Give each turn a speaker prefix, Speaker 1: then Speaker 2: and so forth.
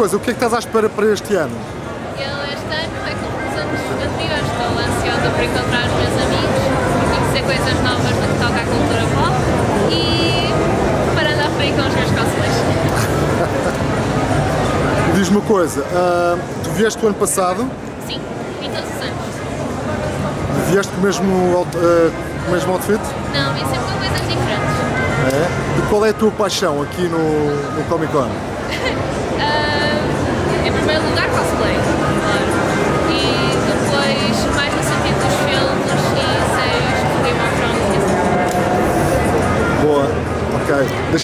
Speaker 1: coisa, o que é que estás à espera para este ano?
Speaker 2: Eu este ano é como os anos anteriores, estou ansiosa por encontrar os meus amigos, conhecer coisas novas no que toca à cultura pop e para andar por aí com os meus cosplays.
Speaker 1: Diz-me uma coisa, tu vieste o ano passado?
Speaker 2: Sim, vim todos os anos.
Speaker 1: Vieste com o mesmo outfit?
Speaker 2: Não, vim sempre com coisas diferentes.
Speaker 1: É? E qual é a tua paixão aqui no Comic Con?